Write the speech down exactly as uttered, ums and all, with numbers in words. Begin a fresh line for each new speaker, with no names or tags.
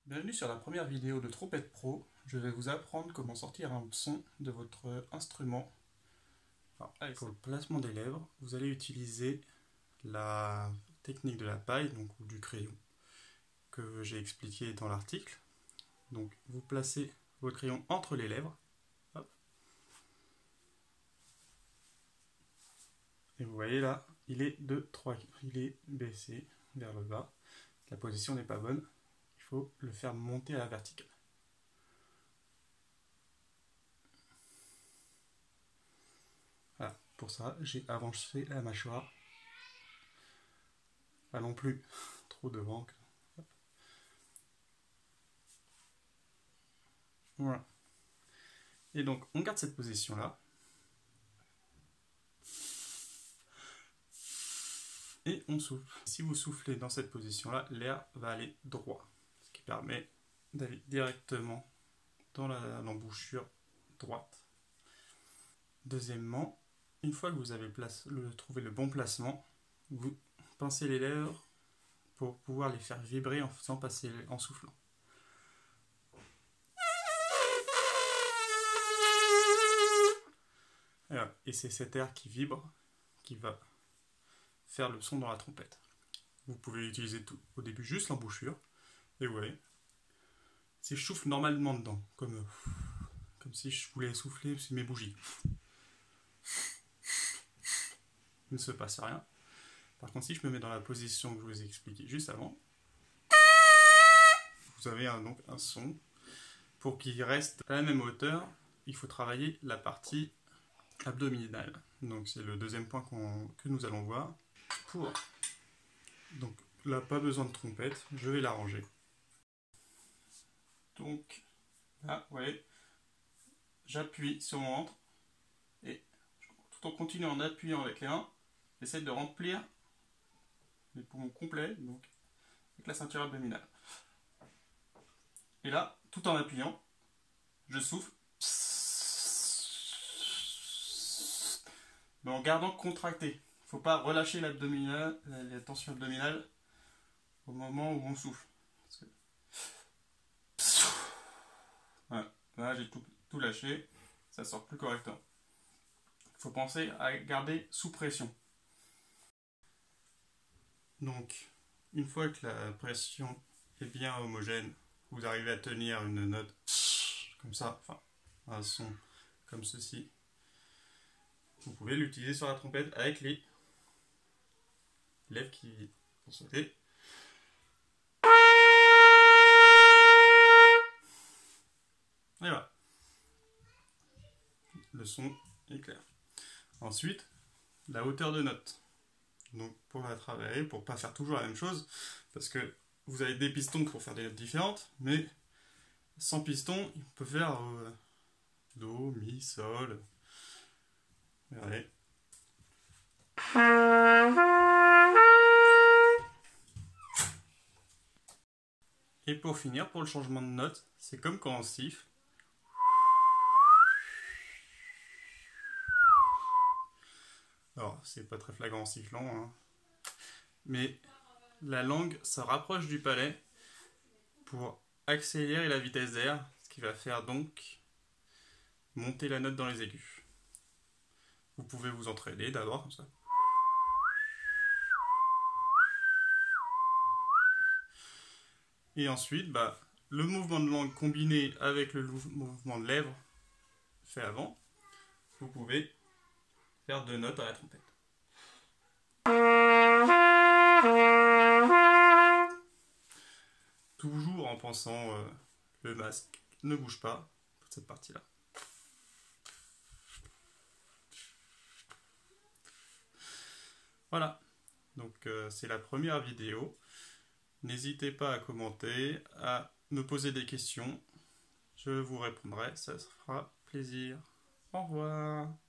Bienvenue sur la première vidéo de Trompette Pro. Je vais vous apprendre comment sortir un son de votre instrument. Alors, pour le placement des lèvres, vous allez utiliser la technique de la paille, donc ou du crayon, que j'ai expliqué dans l'article. Donc vous placez votre crayon entre les lèvres. Hop. Et vous voyez là, il est de trois, il est baissé vers le bas. La position n'est pas bonne. Il faut le faire monter à la verticale. Voilà, pour ça, j'ai avancé la mâchoire. Pas non plus trop devant. Voilà. Et donc, on garde cette position-là. Et on souffle. Si vous soufflez dans cette position-là, l'air va aller droit. Ce qui permet d'aller directement dans l'embouchure droite. Deuxièmement, une fois que vous avez place, le, trouvé le bon placement, vous pincez les lèvres pour pouvoir les faire vibrer en faisant passer, en soufflant. Et, et c'est cet air qui vibre qui va faire le son dans la trompette. Vous pouvez utiliser tout, au début juste l'embouchure, et vous voyez, si je souffle normalement dedans, comme, comme si je voulais souffler sur mes bougies, il ne se passe rien. Par contre, si je me mets dans la position que je vous ai expliqué juste avant, vous avez un, donc un son. Pour qu'il reste à la même hauteur, il faut travailler la partie abdominale. Donc c'est le deuxième point qu'on, que nous allons voir. Pour donc là, pas besoin de trompette, je vais l'arranger. Donc là, vous voyez, j'appuie sur mon ventre et tout en continuant en appuyant avec les mains, j'essaie de remplir les poumons complets, donc avec la ceinture abdominale. Et là, tout en appuyant, je souffle, mais en gardant contracté. Il ne faut pas relâcher l'abdominal, la tension abdominale au moment où on souffle. Parce que... voilà. Là, j'ai tout, tout lâché, ça sort plus correctement. Il faut penser à garder sous pression. Donc, une fois que la pression est bien homogène, vous arrivez à tenir une note comme ça, enfin un son comme ceci. Vous pouvez l'utiliser sur la trompette avec les lèvres qui vont sauter. Et voilà. Le son est clair. Ensuite, la hauteur de note. Donc pour la travailler, pour ne pas faire toujours la même chose, parce que vous avez des pistons pour faire des notes différentes, mais sans piston, on peut faire euh, Do, Mi, Sol. Regardez. Et pour finir, pour le changement de note, c'est comme quand on siffle. Alors, c'est pas très flagrant en sifflant, hein. Mais la langue se rapproche du palais pour accélérer la vitesse d'air, ce qui va faire donc monter la note dans les aigus. Vous pouvez vous entraîner d'abord comme ça. Et ensuite, bah, le mouvement de langue combiné avec le mouvement de lèvres fait avant, vous pouvez faire deux notes à la trompette. Toujours en pensant euh, le masque ne bouge pas pour cette partie-là. Voilà, donc euh, c'est la première vidéo. N'hésitez pas à commenter, à me poser des questions. Je vous répondrai, ça se fera plaisir. Au revoir.